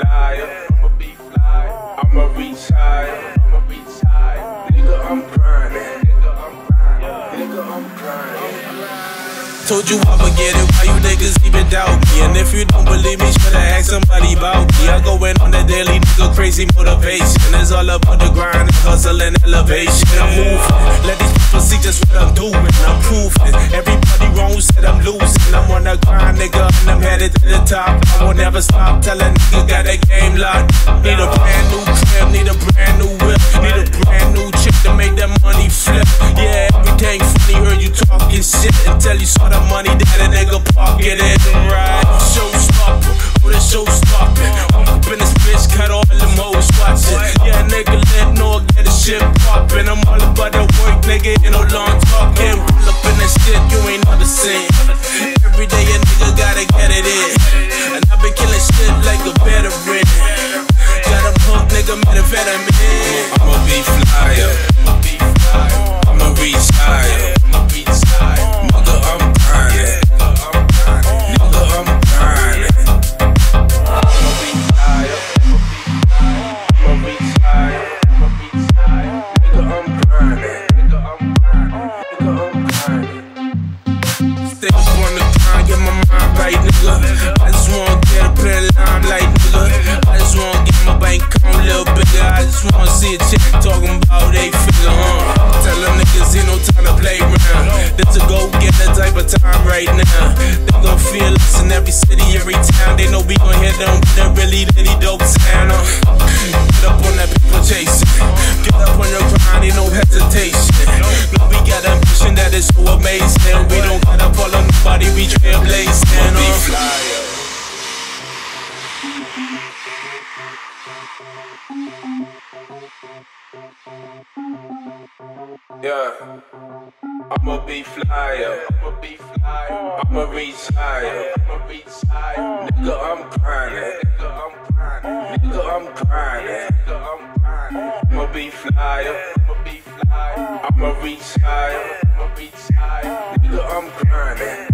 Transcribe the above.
flyer. I'ma reach higher. Nigga, I'm grinding. Nigga, I'm grinding. Told you I'ma get it, why you niggas even doubt me? And if you don't believe me, shoulda asked somebody about me. I go in on the daily, nigga, crazy motivation. It's all about the grind, hustle and elevation. I'm moving, let these people see just what I'm doing. I'm proving, everybody wrong said I'm losing. I'm on the grind, nigga, and I'm headed to the top. I won't never stop, tell a nigga got that game locked. Need a brand new crib, need a brand new whip, need a brand new chick to make that money flip. Yeah, everything funny, heard you talking shit until you saw the money that a nigga pocket in. Right, showstopper, oh the showstopper. I'm up in this bitch, cut all them hoes watching. Yeah, nigga, let no get the shit poppin'. I'm all about the work, nigga, ain't no long talking. Pull up in that shit, you ain't never seen. Every day a nigga gotta get it in, and I've been killing shit like a veteran. Got a punk nigga, methamphetamine. I'ma be flyer, I'ma reach higher. Nigga, I'm grinding. Nigga, I'm grinding. I'ma be flyer, I'ma reach higher. Nigga, I'm grinding. Nigga, I'm grinding. Stay up on the grind, get my mind right, nigga. I just wanna get up in the limelight, nigga. I just wanna get my bank account a little bigger. I just wanna see a chick talking about they figure, Tell them niggas ain't no time to play around. This a go get that type of time right now. They gon' feel us in every city, every town. They know we gon' hit them with that really dope sound. Get up on that people chasing. Get up on your grind, ain't no hesitation. No, we got ambition that is so amazing. We don't gotta follow nobody, we trailblazing. Be flyer. Yeah, I'ma be flyer. I'ma reach higher. Nigga, I'm grinding. Nigga, I'm grinding. I'ma be flyer. I'ma reach higher. Nigga, I'm grinding.